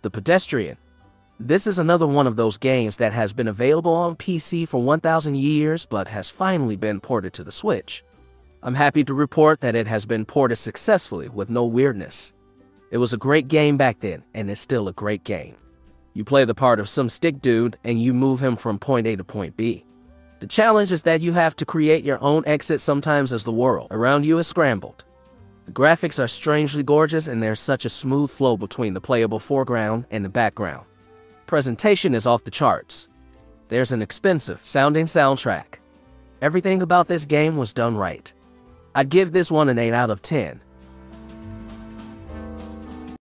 The Pedestrian. This is another one of those games that has been available on PC for 1,000 years but has finally been ported to the Switch. I'm happy to report that it has been ported successfully with no weirdness. It was a great game back then, and it's still a great game. You play the part of some stick dude and you move him from point A to point B. The challenge is that you have to create your own exit sometimes as the world around you is scrambled. The graphics are strangely gorgeous and there's such a smooth flow between the playable foreground and the background. Presentation is off the charts. There's an expensive sounding soundtrack. Everything about this game was done right. I'd give this one an 8 out of 10.